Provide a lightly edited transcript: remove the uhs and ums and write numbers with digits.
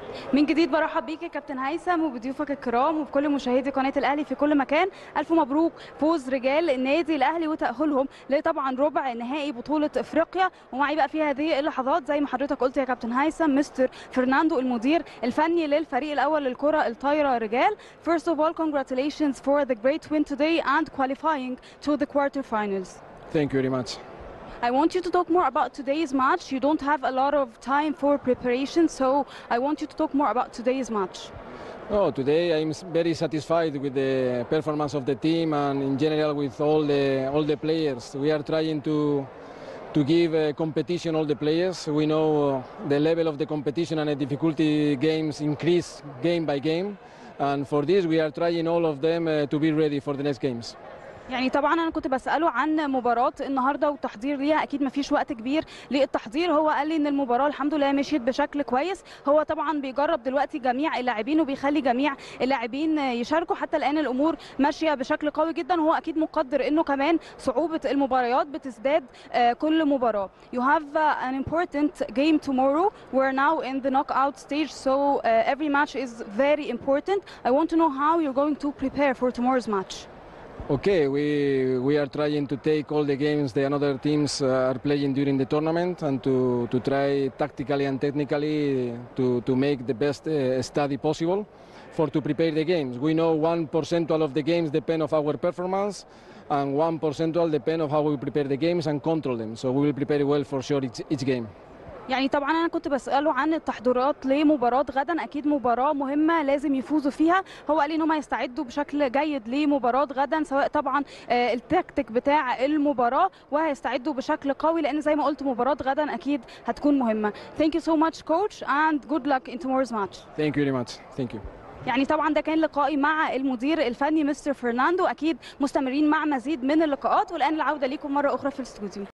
من جديد برحب بيك يا كابتن هيثم وبضيوفك الكرام وبكل مشاهدي قناه الاهلي في كل مكان. الف مبروك فوز رجال النادي الاهلي وتاهلهم لطبعا ربع نهائي بطوله افريقيا. ومعي بقى في هذه اللحظات زي ما حضرتك قلت يا كابتن هيثم مستر فرناندو المدير الفني للفريق الاول للكره الطايره رجال. First of all, congratulations for the great win today and qualifying to the quarterfinals. Thank you very much. I want you to talk more about today's match. You don't have a lot of time for preparation, so I want you to talk more about today's match. Oh, today I'm very satisfied with the performance of the team and in general with all the players. We are trying to give competition all the players. We know the level of the competition and the difficulty games increase game by game, and for this we are trying all of them to be ready for the next games. يعني طبعا انا كنت بساله عن مباراه النهارده والتحضير ليها، اكيد ما فيش وقت كبير للتحضير. هو قال لي ان المباراه الحمد لله مشيت بشكل كويس. هو طبعا بيجرب دلوقتي جميع اللاعبين وبيخلي جميع اللاعبين يشاركوا. حتى الان الامور ماشيه بشكل قوي جدا، وهو اكيد مقدر انه كمان صعوبه المباريات بتزداد كل مباراه. You have an important game tomorrow. We're now in the knockout stage, so every match is very important. I want to know how you're going to prepare for tomorrow's match. Okay, we are trying to take all the games the other teams are playing during the tournament and to try tactically and technically to make the best study possible for to prepare the games. We know 1% of the games depend of our performance and 1% depend of how we prepare the games and control them. So we will prepare well for sure each game. يعني طبعا انا كنت بساله عن التحضيرات لمباراه غدا، اكيد مباراه مهمه لازم يفوزوا فيها. هو قال لي ان هم يستعدوا بشكل جيد لمباراه غدا، سواء طبعا التكتيك بتاع المباراه، وهيستعدوا بشكل قوي لان زي ما قلت مباراه غدا اكيد هتكون مهمه. Thank you so much coach and good luck in tomorrow's match. Thank you very much. Thank you. يعني طبعا ده كان لقائي مع المدير الفني مستر فرناندو. اكيد مستمرين مع مزيد من اللقاءات، والان العوده ليكم مره اخرى في الاستوديو.